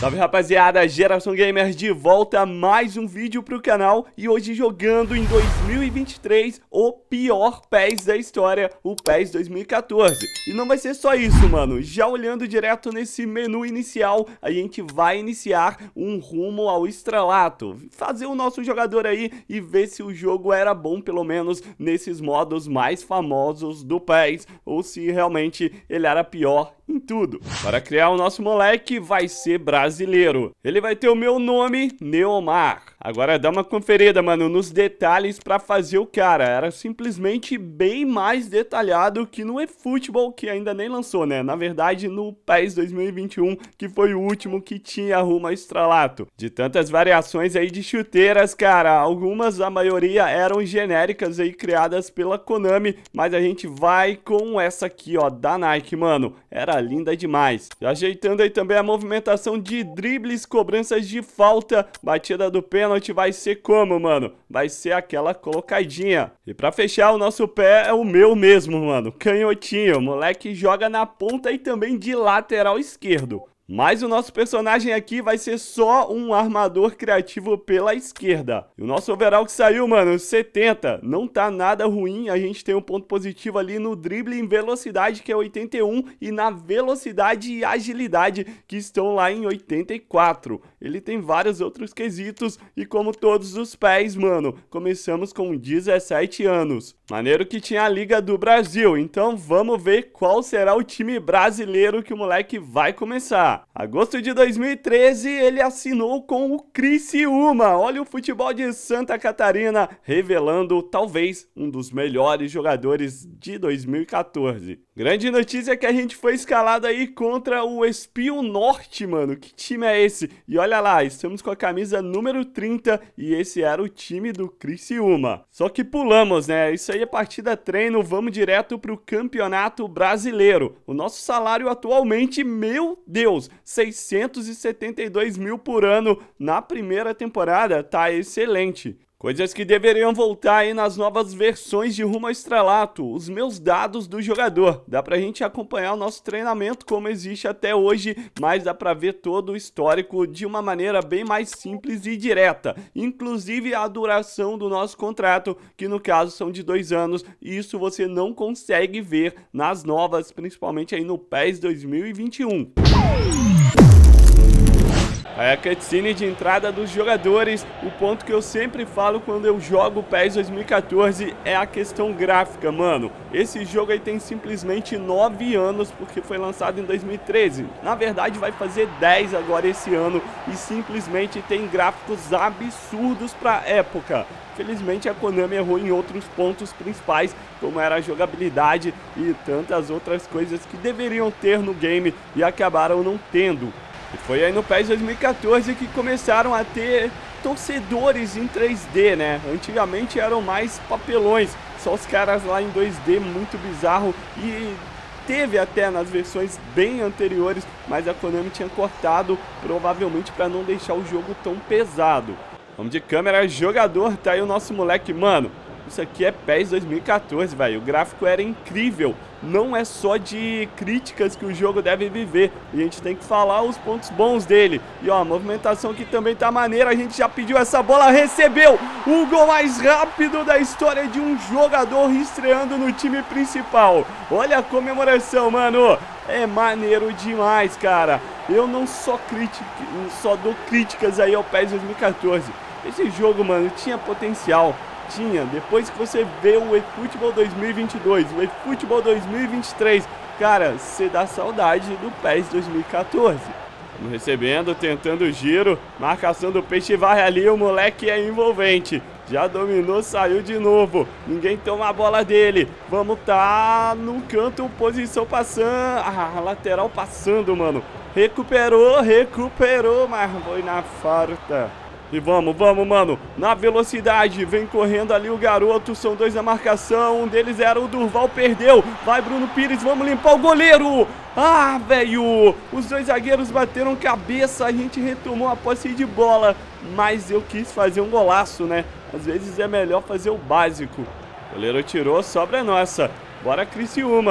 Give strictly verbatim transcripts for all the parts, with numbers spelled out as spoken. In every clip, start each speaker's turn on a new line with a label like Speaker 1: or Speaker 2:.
Speaker 1: Salve rapaziada, Geração Gamer de volta a mais um vídeo pro canal e hoje jogando em dois mil e vinte e três o pior PES da história, o PES dois mil e quatorze. E não vai ser só isso, mano, já olhando direto nesse menu inicial, a gente vai iniciar um rumo ao estrelato, fazer o nosso jogador aí e ver se o jogo era bom pelo menos nesses modos mais famosos do PES ou se realmente ele era pior em tudo. Para criar o nosso moleque vai ser brasileiro. Ele vai ter o meu nome, Neomar. Agora dá uma conferida, mano, nos detalhes para fazer o cara. Era simplesmente bem mais detalhado que no eFootball, que ainda nem lançou, né? Na verdade, no PES dois mil e vinte e um, que foi o último que tinha rumo ao estrelato. De tantas variações aí de chuteiras, cara, algumas, a maioria, eram genéricas aí, criadas pela Konami, mas a gente vai com essa aqui, ó, da Nike, mano. Era linda demais. Ajeitando aí também a movimentação de dribles, cobranças de falta, batida do pênalti vai ser como, mano? Vai ser aquela colocadinha. E pra fechar, o nosso pé é o meu mesmo, mano, canhotinho. O moleque joga na ponta e também de lateral esquerdo. Mas o nosso personagem aqui vai ser só um armador criativo pela esquerda. E o nosso overall que saiu, mano, setenta. Não tá nada ruim. A gente tem um ponto positivo ali no drible em velocidade, que é oitenta e um. E na velocidade e agilidade, que estão lá em oitenta e quatro. Ele tem vários outros quesitos. E como todos os pés, mano, começamos com dezessete anos. Maneiro que tinha a Liga do Brasil. Então vamos ver qual será o time brasileiro que o moleque vai começar. Agosto de dois mil e treze, ele assinou com o Criciúma. Olha o futebol de Santa Catarina, revelando talvez um dos melhores jogadores de dois mil e quatorze. Grande notícia é que a gente foi escalado aí contra o Espio Norte, mano. Que time é esse? E olha lá, estamos com a camisa número trinta e esse era o time do Criciúma. Só que pulamos, né? Isso aí é partida treino, vamos direto pro Campeonato Brasileiro. O nosso salário atualmente, meu Deus, seiscentos e setenta e dois mil por ano na primeira temporada, tá excelente. Coisas que deveriam voltar aí nas novas versões de Rumo ao Estrelato, os meus dados do jogador. Dá pra gente acompanhar o nosso treinamento como existe até hoje, mas dá pra ver todo o histórico de uma maneira bem mais simples e direta. Inclusive a duração do nosso contrato, que no caso são de dois anos, e isso você não consegue ver nas novas, principalmente aí no PES dois mil e vinte e um. Aí a cutscene de entrada dos jogadores, o ponto que eu sempre falo quando eu jogo PES dois mil e quatorze é a questão gráfica, mano. Esse jogo aí tem simplesmente nove anos porque foi lançado em dois mil e treze. Na verdade vai fazer dez agora esse ano e simplesmente tem gráficos absurdos pra época. Felizmente a Konami errou em outros pontos principais, como era a jogabilidade e tantas outras coisas que deveriam ter no game e acabaram não tendo. E foi aí no PES dois mil e quatorze que começaram a ter torcedores em três D, né? Antigamente eram mais papelões, só os caras lá em dois D muito bizarro e teve até nas versões bem anteriores, mas a Konami tinha cortado, provavelmente para não deixar o jogo tão pesado. Vamos de câmera jogador, tá aí o nosso moleque, mano. Isso aqui é PES dois mil e quatorze, velho. O gráfico era incrível. Não é só de críticas que o jogo deve viver. A gente tem que falar os pontos bons dele. E ó, a movimentação aqui também tá maneira. A gente já pediu essa bola, recebeu o gol mais rápido da história de um jogador estreando no time principal. Olha a comemoração, mano. É maneiro demais, cara. Eu não só, crítica, só dou críticas aí ao PES dois mil e quatorze. Esse jogo, mano, tinha potencial. Tinha, depois que você vê o eFootball dois mil e vinte e dois, o eFootball dois mil e vinte e três, cara, você dá saudade do PES dois mil e quatorze. Vamos recebendo, tentando o giro, marcação do peixe varre ali, o moleque é envolvente. Já dominou, saiu de novo, ninguém toma a bola dele. Vamos tá no canto, posição passando, ah, lateral passando, mano. Recuperou, recuperou, mas foi na farta. E vamos, vamos, mano, na velocidade, vem correndo ali o garoto, são dois na marcação, um deles era o Durval, perdeu, vai Bruno Pires, vamos limpar o goleiro. Ah, velho, os dois zagueiros bateram cabeça, a gente retomou a posse de bola, mas eu quis fazer um golaço, né? Às vezes é melhor fazer o básico. O goleiro tirou, sobra nossa. Bora Criciúma.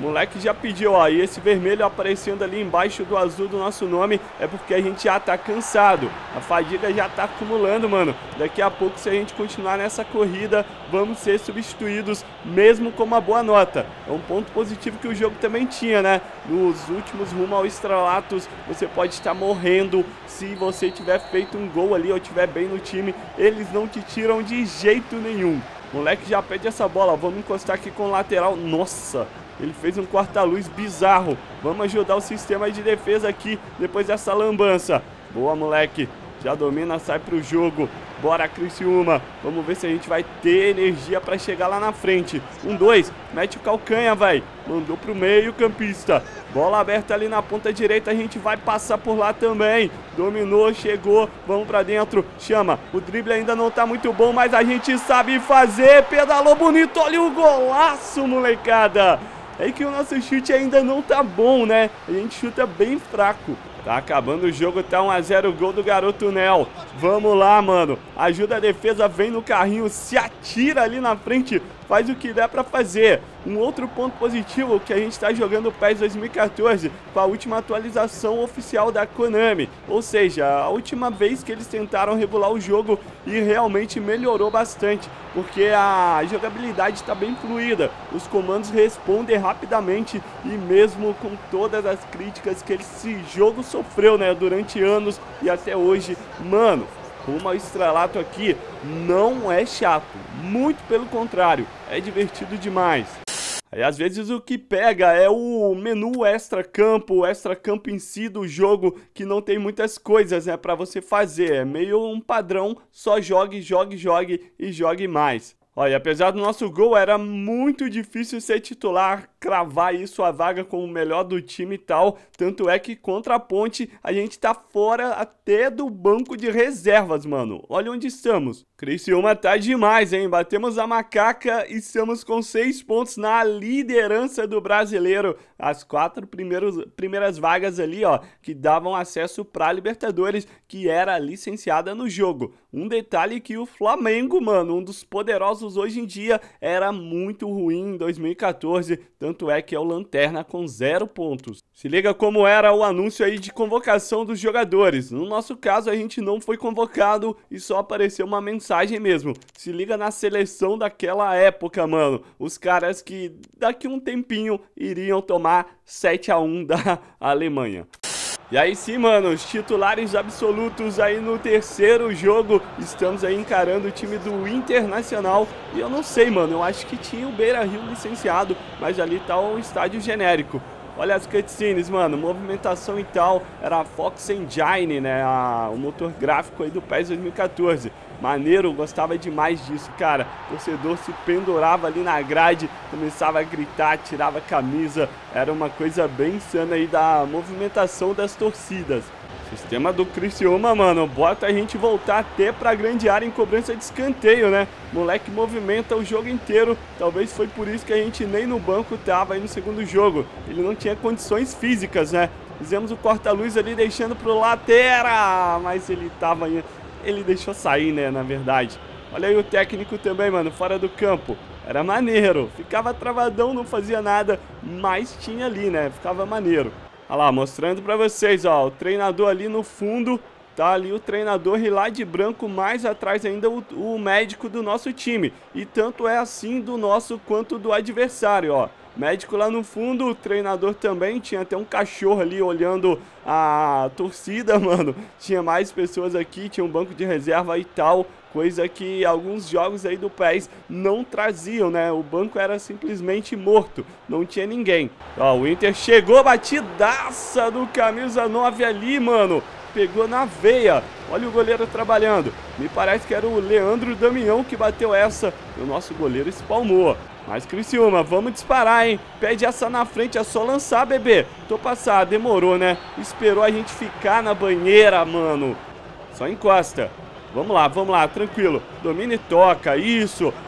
Speaker 1: Moleque já pediu, ó, e esse vermelho aparecendo ali embaixo do azul do nosso nome é porque a gente já tá cansado. A fadiga já tá acumulando, mano. Daqui a pouco, se a gente continuar nessa corrida, vamos ser substituídos, mesmo com uma boa nota. É um ponto positivo que o jogo também tinha, né? Nos últimos rumo ao Estralatos, você pode estar morrendo se você tiver feito um gol ali ou tiver bem no time. Eles não te tiram de jeito nenhum. Moleque já pede essa bola, vamos encostar aqui com o lateral. Nossa, ele fez um corta-luz bizarro. Vamos ajudar o sistema de defesa aqui, depois dessa lambança. Boa, moleque, já domina, sai pro jogo. Bora, Criciúma, vamos ver se a gente vai ter energia pra chegar lá na frente. Um, dois, mete o calcanha, vai. Mandou pro meio, campista. Bola aberta ali na ponta direita, a gente vai passar por lá também. Dominou, chegou, vamos pra dentro. Chama, o drible ainda não tá muito bom, mas a gente sabe fazer. Pedalou bonito, olha o golaço, molecada. É que o nosso chute ainda não tá bom, né? A gente chuta bem fraco. Tá acabando o jogo, tá um a zero, gol do garoto Nel. Vamos lá, mano. Ajuda a defesa, vem no carrinho, se atira ali na frente, faz o que der pra fazer. Um outro ponto positivo que a gente tá jogando o PES dois mil e quatorze com a última atualização oficial da Konami. Ou seja, a última vez que eles tentaram regular o jogo e realmente melhorou bastante, porque a jogabilidade tá bem fluida. Os comandos respondem rapidamente e mesmo com todas as críticas que esse jogo sofreu, né, durante anos e até hoje, mano, rumo ao Estralato aqui não é chato, muito pelo contrário, é divertido demais. Aí às vezes o que pega é o menu extra campo, o extra campo em si do jogo, que não tem muitas coisas, né, pra você fazer, é meio um padrão, só jogue, jogue, jogue e jogue mais. Olha, apesar do nosso gol, era muito difícil ser titular, cravar isso a vaga como o melhor do time e tal. Tanto é que contra a Ponte a gente tá fora até do banco de reservas, mano. Olha onde estamos. Criciúma tá demais, hein? Batemos a macaca e estamos com seis pontos na liderança do brasileiro. As quatro primeiros, primeiras vagas ali, ó, que davam acesso pra Libertadores, que era licenciada no jogo. Um detalhe que o Flamengo, mano, um dos poderosos hoje em dia, era muito ruim em dois mil e quatorze, tanto é que é o lanterna com zero pontos. Se liga como era o anúncio aí de convocação dos jogadores. No nosso caso, a gente não foi convocado e só apareceu uma mensagem mesmo. Se liga na seleção daquela época, mano. Os caras que daqui um tempinho iriam tomar sete a um da Alemanha. E aí sim, mano, os titulares absolutos aí no terceiro jogo. Estamos aí encarando o time do Internacional. E eu não sei, mano, eu acho que tinha o Beira-Rio licenciado, mas ali tá o estádio genérico. Olha as cutscenes, mano, movimentação e tal. Era a Fox Engine, né, a, o motor gráfico aí do PES dois mil e quatorze. Maneiro, gostava demais disso, cara. O torcedor se pendurava ali na grade, começava a gritar, tirava a camisa. Era uma coisa bem insana aí da movimentação das torcidas. Sistema do Criciúma, mano, bota a gente voltar até pra grande área em cobrança de escanteio, né? Moleque movimenta o jogo inteiro. Talvez foi por isso que a gente nem no banco tava aí no segundo jogo. Ele não tinha condições físicas, né? Fizemos o corta-luz ali, deixando pro lateral, mas ele tava... Ele deixou sair, né, na verdade. Olha aí o técnico também, mano, fora do campo. Era maneiro, ficava travadão, não fazia nada, mas tinha ali, né, ficava maneiro. Olha lá, mostrando pra vocês, ó, o treinador ali no fundo, tá ali o treinador e lá de branco, mais atrás ainda o, o médico do nosso time. E tanto é assim do nosso quanto do adversário, ó. Médico lá no fundo, o treinador também, tinha até um cachorro ali olhando a torcida, mano. Tinha mais pessoas aqui, tinha um banco de reserva e tal, coisa que alguns jogos aí do PES não traziam, né? O banco era simplesmente morto, não tinha ninguém. Ó, o Inter chegou, batidaça do camisa nove ali, mano. Pegou na veia, olha o goleiro trabalhando. Me parece que era o Leandro Damião que bateu essa, e o nosso goleiro espalmou. Mas Criciúma, vamos disparar, hein? Pede essa na frente, é só lançar, bebê. Tô passado, demorou, né? Esperou a gente ficar na banheira, mano. Só encosta. Vamos lá, vamos lá, tranquilo. Domina e toca, isso.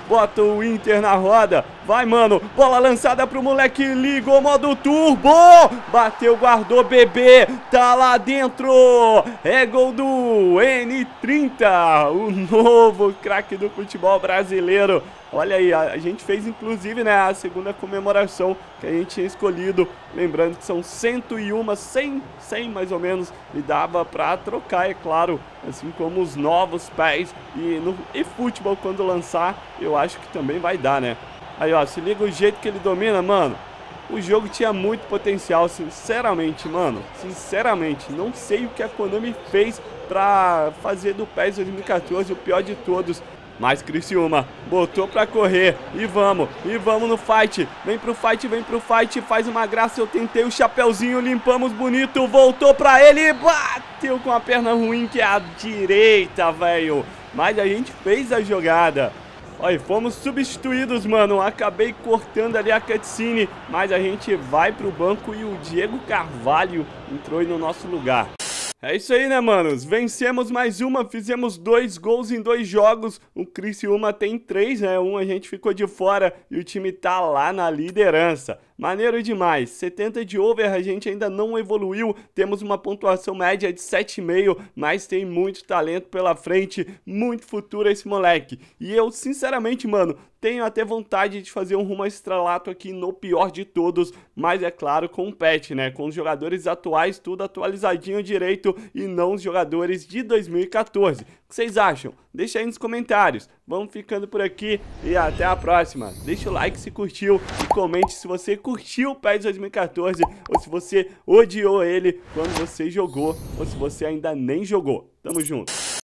Speaker 1: bota o Inter na roda. Vai, mano, bola lançada pro moleque, ligou modo turbo. Bateu, guardou, bebê, tá lá dentro. É gol do N trinta, o novo craque do futebol brasileiro. Olha aí, a gente fez inclusive, né, a segunda comemoração que a gente tinha escolhido. Lembrando que são cento e um, cem, cem mais ou menos, e dava pra trocar, é claro, assim como os novos pés. E no eFootball, quando lançar, eu acho que também vai dar, né? Aí, ó, se liga o jeito que ele domina, mano. O jogo tinha muito potencial, sinceramente, mano. Sinceramente, não sei o que a Konami fez pra fazer do PES dois mil e quatorze o pior de todos. Mas Criciúma botou pra correr. E vamos, e vamos no fight. Vem pro fight, vem pro fight. Faz uma graça, eu tentei o chapeuzinho. Limpamos bonito, voltou pra ele. Bateu com a perna ruim, que é a direita, velho. Mas a gente fez a jogada. Olha, fomos substituídos, mano. Acabei cortando ali a cutscene. Mas a gente vai pro banco e o Diego Carvalho entrou aí no nosso lugar. É isso aí, né, manos? Vencemos mais uma, fizemos dois gols em dois jogos. O Criciúma tem três, né? Um a gente ficou de fora e o time tá lá na liderança. Maneiro demais. setenta de over, a gente ainda não evoluiu. Temos uma pontuação média de sete vírgula cinco, mas tem muito talento pela frente, muito futuro esse moleque. E eu, sinceramente, mano, tenho até vontade de fazer um rumo a estrelato aqui no pior de todos, mas é claro com o patch, né? Com os jogadores atuais, tudo atualizadinho direito e não os jogadores de dois mil e quatorze. O que vocês acham? Deixa aí nos comentários. Vamos ficando por aqui e até a próxima. Deixa o like se curtiu e comente se você curtiu o PES dois mil e quatorze ou se você odiou ele quando você jogou ou se você ainda nem jogou. Tamo junto.